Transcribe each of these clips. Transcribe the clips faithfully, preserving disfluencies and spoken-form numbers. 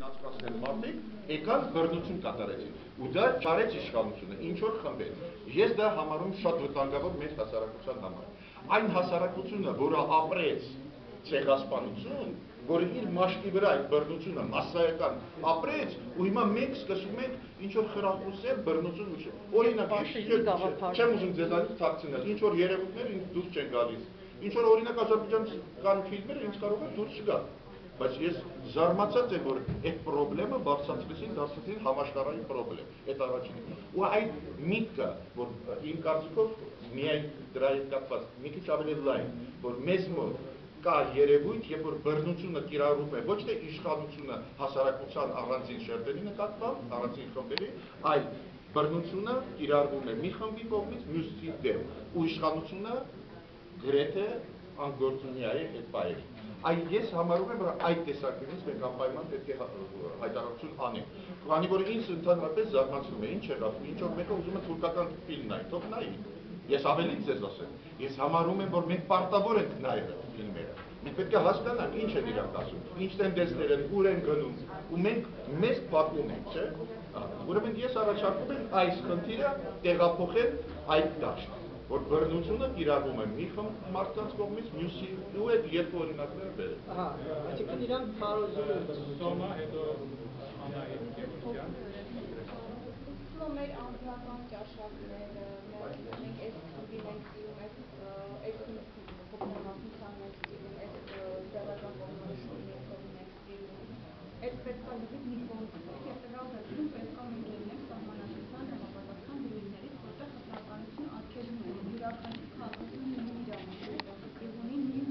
անցկացնել մարդիկ, եկան բռնություն կատարեցին։ Ու դա չարեց իշխանությունը, ինչ որ խմբեր։ Ես դա համարում շատ վտանգավոր մեր հասարակության համար։ Այն հասարակությունը, որը ապրեց ցեղասպանություն, որը իր մաշկի վրա այդ բռնությունը massայական ապրեց, ու հիմա մենք սկսում ենք ինչ որ խրախուսել բռնություն ուշել։ Օրինակ, չեմ ուզում ձեզանից թաքցնել, ինչ որ երևույթներ ինձ դուրս չեն գալիս։ Ինչ որ օրինակ ադրբեջանական ֆիլմերը ինձ կարող է դուրս չգա։ Բայց ես զարմացած եմ, որ այդ խնդրեմը բարձրացրեցին, դարձրեցին համաշխարհային խնդրեմ, այդ առաջինը։ Ու այդ միտքը, որ իմ կարծիքով միայն դրա հետ կապված մի քիչ ավելի լայն, որ մեզ մոտ կա երևույթ, երբ որ բռնությունը կիրառում է ոչ թե իշխանությունը հասարակության առանձին շերտերի նկատմամբ, առանձին խմբերի, այլ բռնությունը կիրառվում է մի խմբի կողմից մյուսի դեմ, ու իշխանությունը գրեթե անգործունյա է այդ բայերին։ Այ ես համարում եմ, որ այդ տեսակետից մենք անպայման պետք է հայտարարություն անենք։ Քանի որ ինձ ընդհանրապես զարմացնում է, ինչ եղավ, ինչ որ մեկը ուզում է թուրքական ֆիլմ նայ, թող նայի։ Ես ավելին ձեզ ասեմ, ես համարում եմ, որ մենք պարտավոր ենք նայել ֆիլմերը։ Մենք պետք է հասկանանք ինչ են իրանք ասում, ինչ տենդենսներ են, ուր են գնում, ու մենք մեզ փակում ենք, չէ՞։ Ուրեմն ես առաջարկում եմ այս խնդիրը տեղափոխել այդ դաշտ, որ բռնությունը կիրառվում է մի խմբ մարդկանց կողմից, մյուսի ու այդ երկու օրինակները բերել։ Ահա, այսինքն իրան քարոզում են բռնություն։ Հետո Անահիտ Գևորգյան։ Մեր անձնական ճաշակները, մենք այս քիվի ենք սիրում, այս փոքրամասնության ենք սիրում, այս ձեռական կողմնորոշումներով ենք սիրում, այս պետք է լվից մի կողմից է, և դրա ուղղակում պետք է մենք լինենք սահմանադրության համապատասխան դրույթներից, որտեղ խտրականությունը արգելվում է, յուրաքանչյուր քաղաքացին ունի իրավունք, և ունի նույն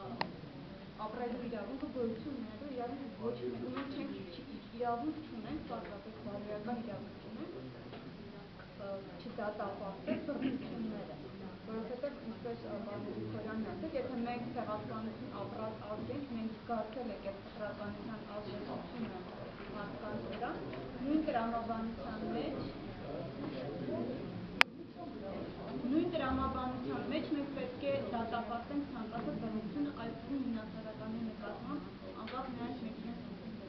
ապրելու իրավունքը գոյություն ունենալու իրավունք ոչ մեկ, ու մենք չենք իրավունք չունենք, պարզապես բարոյական իրավունք չունենք, չդատապարտել բռնությունները, որովհետև ինչպես պարոն Գրիգորյանն ասել, եթե մենք ցեղասպանություն ապրած ազգ ենք, մենք զգացել ենք այդ խտրականության ազդեցությունը մարդկանց վրա, նույն տրամաբանության մեջ նույն տրամաբանության մեջ մենք պետք է դատապարտենք ցանկացած բռնություն, այդ թվում հիմնասարականի նկատմամբ, անկախ նրանից մենք իրենց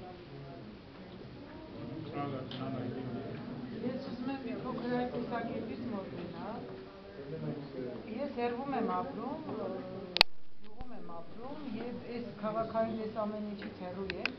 Ես ուզում եմ մի փոքր այդ տեսակետից մոտենալ։ Ես հեռվում եմ ապրում, գյուղում եմ ապրում եւ այս քաղաքային այս ամեն ինչից հեռու եմ։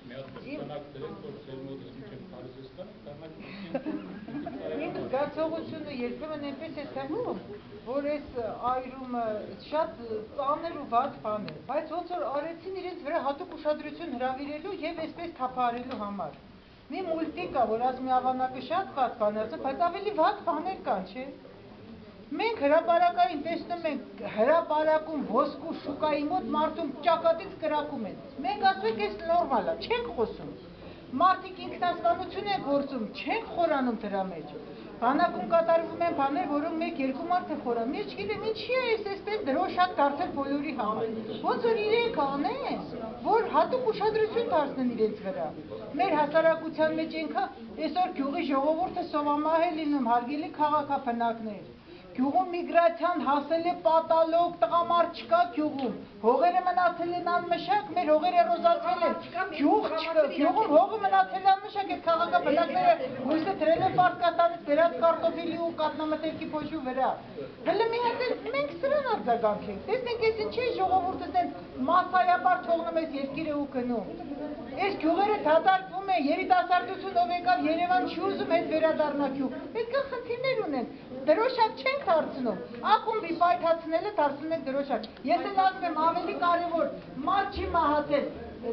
Իմ զգացողությունը երբեմն այնպես է թվում, որ այս այրումը շատ ծանր ու վատ բան է, բայց ոնց որ արեցին իրենց վրա հատուկ ուշադրություն հրավիրելու եւ այսպես թափահարելու համար։ Մի մուլտիկ կա, որ ասում է աղանակը շատ վատ բան է, բայց ավելի վատ բաներ կան, չէ՞։ Մենք հրապարակային տեսնում ենք հրապարակում ոսկու շուկայի մոտ մարդում ճակատից կրակում են։ Մենք ասում ենք, այս նորմալ է, չենք խոսում։ Մարդիկ ինքնասպանություն են գործում, չենք խորանում դրա մեջ։ Բանակում կատարվում են բաներ, որոնք մեկ երկու մարդ է խորանում։ Ես չգիտեմ ինչի է այս այսպես դրոշակ դարձել բոլորի համար։ Ոնց որ իրենք անեն, որ հատուկ ուշադրություն դարձնեն իրենց վրա։ Մեր հասարակության մեջ այնքան այսօր գյուղի ժողովուրդը սովամահ է լինում, հարգելի քաղաքապնակներ։ Գյուղում միգրացիան հասել է պատալոգ, տղամարդ չկա գյուղում, հողերը մնացել են անմշակ, մեր հողերը ռոզացվել են, գյուղ չկա, գյուղում հողը մնացել է անմշակ, այդ քաղաքապնակները հույսը դրել են Պարսկաստանից բերած կարտոֆիլի ու կատնամթերքի փոշու վրա։ Հələ մի հատ մենք սրան արձագանքենք, տեսնենք այս ինչի ժողովուրդը տենց մասսայաբար թողնում այս երկիրը ու գնում։ Այս գյուղերը դադարվում է, երիտասարդություն ով եկավ Երևան չի ուզում հետ վերադառնա գյուղ, պետք է խնդիրներ ունեն, դրոշակ չենք դարձնում, ակումբի պայթացնելը դարձնում ենք դրոշակ։ Ես էլ ասում եմ ավելի կարևոր, մարդ չի մահացել,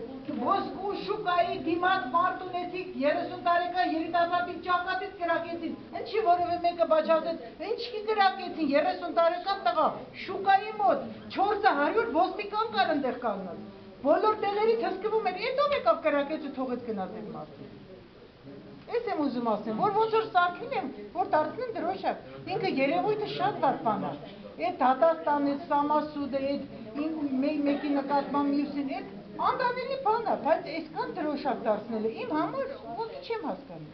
ոսկու շուկայի դիմաց մարդ ունեցիք երեսուն տարեկան երիտասարդի ճակատից կրակեցին, ինչի որևէ մեկը բաճացեց, ինչի կրակեցին երեսուն տարեկան տղա, շուկայի մոտ չորս հարյուր ոստիկան կար ընդեղ կանգնած, բոլոր տեղերից հսկվում էր, այդ ով եկավ կրակեց ու թողեց գնաց այդ մարդը։ Ես եմ ուզում ասեմ, որ ոնց որ սարքին եմ, որ դարձնեն դրոշակ, ինքը երևույթը շատ վատ բան է, այդ Դատաստանը, Սամասուդը, այդ մեկի նկատմամբ մյուսին, այդ անդանելի բան է, բայց այսքան դրոշակ դարձնելը իմ համար ոնց չեմ հասկանում։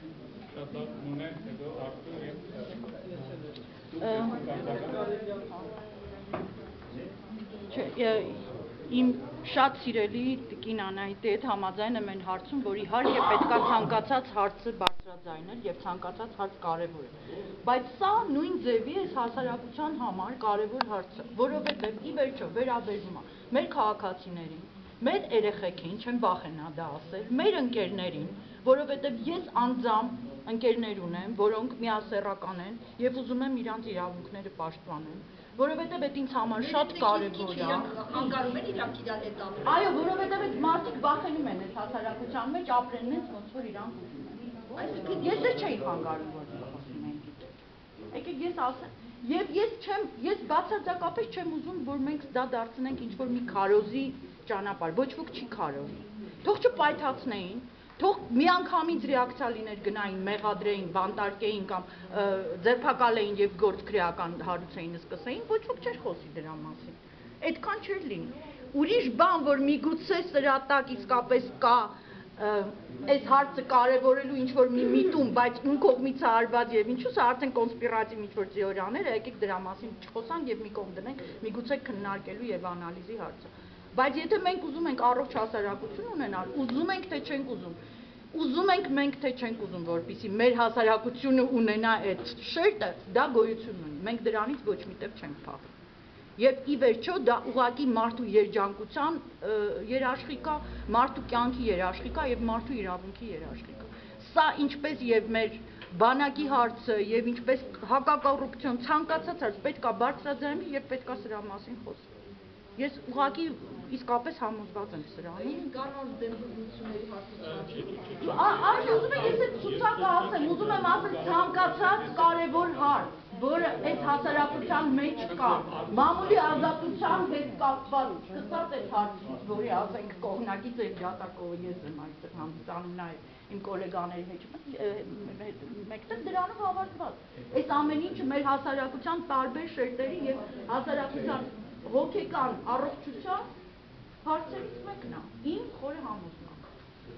Չէ, Իմ շատ սիրելի տիկին Անահիտի հետ համաձայն եմ այն հարցում, որ իհարկե պետքա ցանկացած հարցը բարձրաձայնել եւ ցանկացած հարց կարեւոր է։ Բայց սա նույն ձևի է հասարակության համար կարեւոր հարց է, որովհետեւ ի վերջո վերաբերում է մեր քաղաքացիներին, մեր երեխեքին, չեմ վախենա դա ասել, մեր ընկերներին, որովհետեւ ես անձամբ ընկերներ ունեմ, որոնք միասեռական են եւ ուզում եմ իրանց իրավունքները պաշտպանել, որովհետեւ այդ ինձ համար շատ կարեւոր է։ Անկարում են իրանք իրար հետ ապրել։ Այո, որովհետեւ այդ մարդիկ վախենում են այդ հասարակության մեջ ապրեն նենց ոնց որ իրանք ուզում են։ Այսինքն ես դեռ չէի խանգարում որ խոսում են գիտեք։ Եկեք ես ասեմ, եւ ես չեմ, ես բացարձակապես չեմ ուզում, որ մենք դա դարձնենք ինչ որ մի քարոզի ճանապարհ, ոչ ոք չի քարոզի։ Թող չպայթացնեին, թող միանգամից ռեակցիա լիներ գնային, մեղադրեին, բանտարկեին կամ ձերբակալեին եւ գործ քրեական հարուցեին սկսեին, ոչ ոք չէր խոսի դրա մասին։ Այդքան չէր լինի։ Ուրիշ բան, որ միգուցե սրա տակ իսկապես կա այս հարցը կարևորելու ինչ որ մի միտում, բայց ում կողմից է արված եւ ինչու՞ սա արդեն կոնսպիրատիվ ինչ որ թեորիաներ է, եկեք դրա մասին չխոսանք եւ մի կողմ դնենք, միգուցե քննարկելու եւ անալիզի հարցը։ Բայց եթե մենք ուզում ենք առողջ հասարակություն ունենալ, ուզում ենք թե չենք ուզում, ուզում ենք մենք թե չենք ուզում, որպեսզի մեր հասարակությունը ունենա այդ շերտը, դա գոյություն ունի։ Մենք դրանից ոչ միտեղ չենք փախի։ Եվ ի վերջո դա ուղղակի մարդու երջանկության երաշխիք է, մարդու կյանքի երաշխիք է եւ մարդու իրավունքի երաշխիք է։ Սա ինչպես եւ մեր բանակի հարցը եւ ինչպես հակակոռուպցիոն ցանկացած հարց պետք է բարձրաձայնվի եւ պետք է սրա մասին խոսվի։ Ես ուղղակի իսկապես համոզված եմ սրանից։ Կանոն դեմ բռնությունների հարցը։ Այո, ուզում եք ես այդ ցուցակը ասեմ, ուզում եմ ասել ցանկացած կարևոր հարց, որը այս հասարակության մեջ կա, մամուլի ազատության հետ կապված, սկսած այդ հարցից, որի ասենք կողմնակից է ջատակովը, ես եմ այստեղ հանդիսանում նաև իմ գոլեգաների հետ մեկտեղ դրանով հավաստված։ Այս ամեն ինչը մեր հասարակության տարբեր շերտերի եւ հասարակության հոգեկան առողջության հարցերից մեկն է։ Իմ խորը համոզմունք։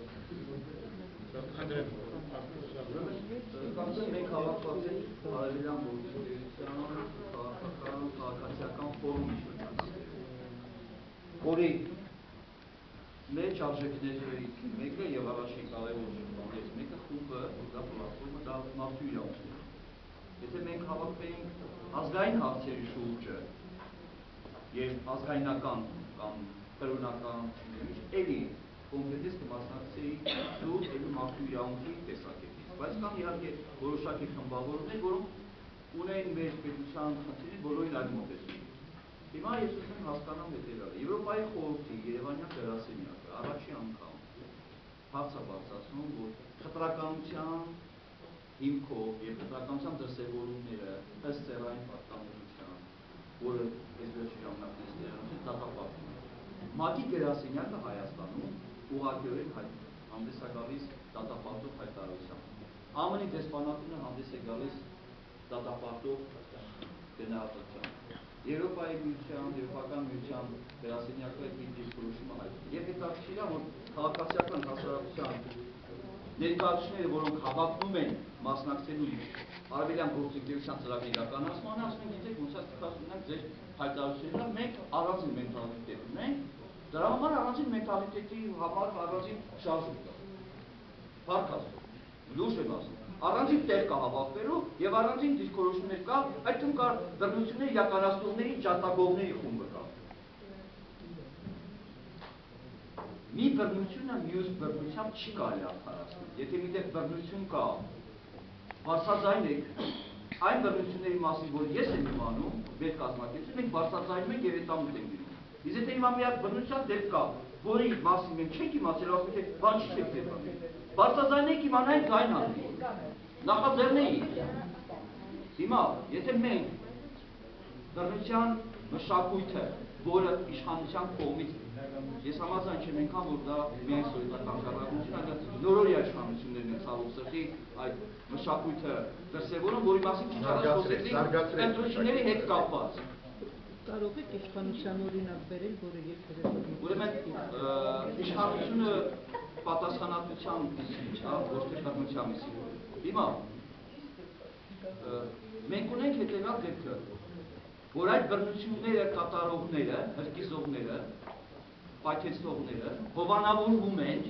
Կարծեմ մենք հավաքված ենք Արևելյան գործունեության քաղաքական քաղաքացիական ֆորումի շրջանակներում, որի մեջ արժեքներից մեկը եւ առաջին կարևոր բաներից մեկը խումբը, դա պլատֆորմը, դա մարդու իրավունքները։ Եթե մենք հավաքվեինք ազգային հարցերի շուրջը եւ ազգայնական կամ կրոնական էլի կոնկրետից կմասնակցեի զուտ էլի մարդու իրավունքի տեսակետից, բայց կան իհարկե որոշակի խմբավորումներ, որոնք ունեն մեր պետության խնդիրի բոլորին այլ մոտեցում։ Հիմա ես ուզում եմ հասկանամ հետևյալը. Եվրոպայի խորհրդի Երևանյան գրասենյակը առաջի անգամ հարց է բարձրացնում, որ խտրականության հիմքով եւ խտրականության դրսեւորումները ըստ ծերային պատկանելիության, որը այս վերջի ժամանակներս ներառում դատապարտում է։ ՄԱԿ-ի գրասենյակը Հայաստանում ուղղակիորեն հանդես է գալիս դատապարտող հայտարարությամբ։ ԱՄՆ-ի դեսպանատունը հանդես է գալիս դատապարտող գնահատությամբ։ Եվրոպայի միության, Եվրոպական միության գրասենյակը իր դիսկուրսումը հայտնում։ Եվ հետաքրքիր է, որ քաղաքացիական հասարակության ներկայացուցիչները, որոնք հավակնում են մասնակցելու Արևելյան գործընկերության ծրագրի իրականացմանը, ասում են, գիտեք, ոնց է ստիպված ունենք ձեր հայտարարությունները, մենք առանձին մենթալիտետ ունենք, դրա համար առանձին մենթալիտետի համար առանձին շարժում կա։ Փառք Աստծո, լուրջ եմ ասում, առանձին տեղ կա հավաքվելու եւ առանձին դիսկուրսներ կա, այդ թվում կա բռնությունների իրականացնողների, ջատագովների խումբը կա։ Մի բռնությունը մյուս բռնությամբ չի կարելի արդարացնել։ Եթե միտեղ բռնություն կա, բարձրաձայն եք այն բռնությունների մասին, որ ես եմ իմանում, մեր կազմակերպություն, մենք բարձրաձայնում ենք եւ հետամուտ ենք դիմում։ Իսկ եթե հիմա միակ բռնության դեպք կա, որի մասին մենք չենք իմացել, ասում եք, բան չի չեք դեպանում։ Բարձրաձայնեք իմանայինք ձայն հանենք։ Նախաձեռնեինք։ Հիմա, եթե մենք բռնության մշակույթը, որը իշխանության կողմից ես համաձայն չեմ այնքան, որ դա միայն սովետական կառավարություն, այլ նորորյա իշխանություններն են ցավոք սրտի այդ մշակույթը դրսևորում, որի մասին քիչ առաջ խոսեցինք ընտրությունների հետ կապված։ Կարող եք իշխանության օրինակ բերել, որը երբևէ Ուրեմն իշխանությունը պատասխանատվության մասին, ոչ թե բռնության մասին։ Հիմա մենք ունենք հետևյալ դեպքը, որ այդ բռնությունները կատարողները, հրկիզողները պայթեցնողները հովանավորվում են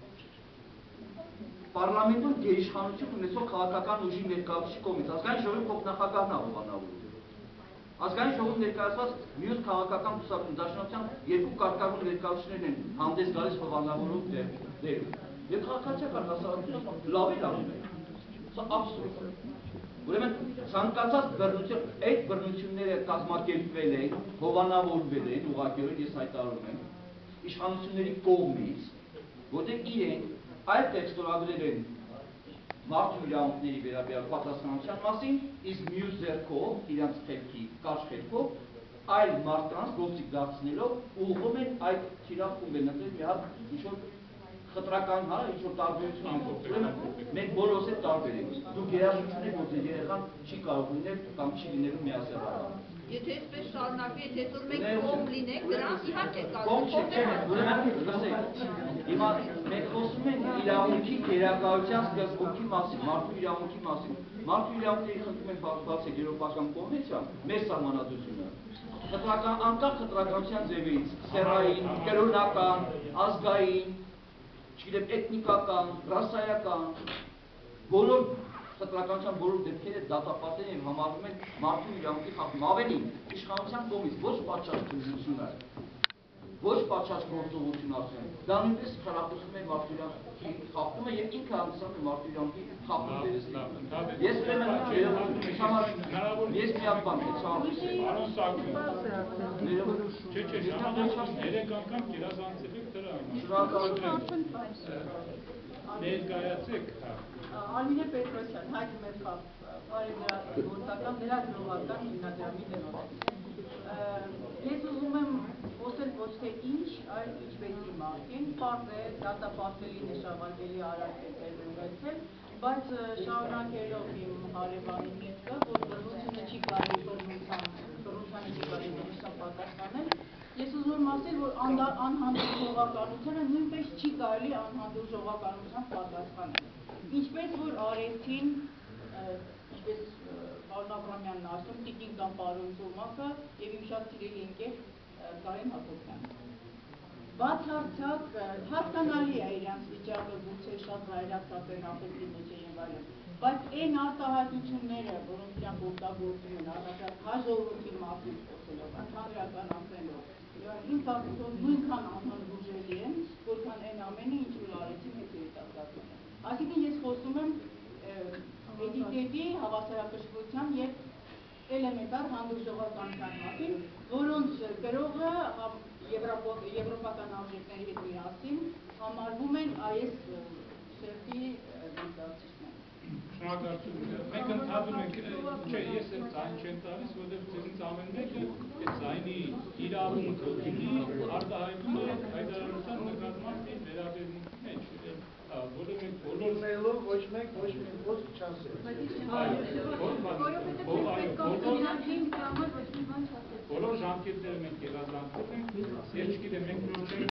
Պարլամենտում գերիշխանություն ունեցող քաղաքական ուժի ներկայացուցիչ կողմից, ազգային ժողովի փոխնախագահն է հովանավորում։ Ազգային ժողովի ներկայացված մյուս քաղաքական կուսակցություն դաշնակցության երկու կարգավորող ներկայացուցիչներն են հանդես գալիս հովանավորում դերում։ Եվ քաղաքացիական հասարակությունը լավ է անում է։ Սա աբսուրդ է։ Ուրեմն ցանկացած բռնություն, այդ բռնությունները կազմակերպվել են, հովանավորվել են, ուղղակիորեն ես հայտարարում եմ, իշխանությունների կողմից, որտեղ իրենք այլ տեքստորագրել են մարդու իրավունքների վերաբերյալ պատասխանատվության մասին, իսկ մյուս ձեռքով իրենց խելքի, կարճ խելքով այլ մարդկանց գործիք դարձնելով ուղղում են այդ թիրախումբը նկատել մի հատ ինչ-որ խտրական, հա, ինչ-որ տարբերություն անում։ Ուրեմն մենք բոլորս էլ տարբեր ենք։ Դուք երաժշտություն եք, որ ձեր երեխան չի կարող լինել կամ չի լինելու միասեռական։ Եթե այսպես շարունակվի, եթե այսօր մենք կողմ լինենք, դրանց իհարկե կողմ չեք, ուրեմն լսեք, հիմա մենք խոսում ենք իրավունքի գերակայության սկզբունքի մասին, մարդու իրավունքի մասին։ Մարդու իրավունքների խնդրում ենք բացեք եվրոպական կոնվենցիան, մեր սահմանադրությունը։ Խտրական, անկախ խտրականության ձևերից, սեռային, կրոնական, ազգային, չգիտեմ, էթնիկական, ռասայական, բոլոր խտրականության բոլոր դեպքերը դատապարտել են և համարվում են մարդու իրավունքի խախտում։ Ավելին, իշխանության կողմից ոչ պատշաճ քննությունը, ոչ պատշաճ գործողություն ասում, դա նույնպես խրախուսում է մարդու իրավունքի խախտումը և ինքը հանդիսանում է մարդու իրավունքի խախտում վերստին։ Ես ուրեմն ես միակ բան Պարոն Սարգսյան, չէ, չէ, ժամանակ երեք անգամ գերազանցել եք դրան։ Ներկայացեք, հա։ Արմինե Պետրոսյան, Հայք Մերկավ, բարեգործական լրագրողական հիմնադրամի տնօրեն։ Ես ուզում եմ խոսել ոչ թե ինչ, այլ ինչպեսի մասին, պարզ է, դատապարտելի նշավարկելի արարք է տեղ ունեցել, բայց շարունակելով իմ հարևանի միտքը, որ բռնությունը չի կարելի բռնությանը չի կարելի բռնության պատասխանել, ես ուզում եմ ասել, որ անհանդուրժ ժողականությանը նույնպես չի կարելի անհանդուրժ ժողականության պատասխանել։ Ինչպես որ արեցին, ինչպես պարոն Աբրամյանն ասում, տիկին կամ պարոն Ծոմակը և իմ շատ սիրելի ընկեր Կարեն Հակոբյանը։ Բացարձակ հասկանալի է իրանց վիճակը, գուցե շատ վայրացած են ախորժի մեջ են վայրում, բայց այն արտահայտությունները, որոնք իրանք օգտագործում են առնչությամբ հա ժողովրդի մասին խոսելով, ընդհանրական ասելով, իմ կարծիքով նույնքան անհանդուրժելի են, որքան այն ամենը, ինչ որ արեցին այդ երիտասարդները։ Այսինքն ես խոսում եմ էտիկետի, հավասարակշռության և էլեմենտար հանդուրժողականության մասին, որոնց կրողը եվրոպական արժեքների հետ միասին համարվում են այս սերտի ներկայացուցիչները։ Շնորհակալություն։ Մենք ընդհանրում ենք, չէ, ես էլ ձայն չեմ տալիս, որովհետև ձեզնից ամեն մեկը այդ ձայնի իրավունքը ունի, արտահայտում է հայտարարության նկատմամբ իր վերաբերմունքի մեջ։ Բոլորը ոչ մեկ ոչ մի ոք չասել։ Բոլոր ժամկետները մենք գերազանցել ենք, ես չգիտեմ, մենք